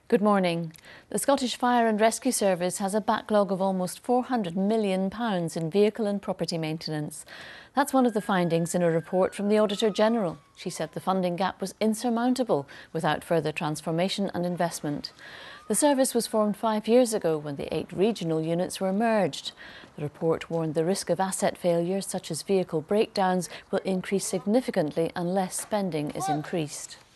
Good morning. The Scottish Fire and Rescue Service has a backlog of almost £400 million in vehicle and property maintenance. That's one of the findings in a report from the Auditor General. She said the funding gap was insurmountable without further transformation and investment. The service was formed 5 years ago when the 8 regional units were merged. The report warned the risk of asset failures such as vehicle breakdowns will increase significantly unless spending is increased.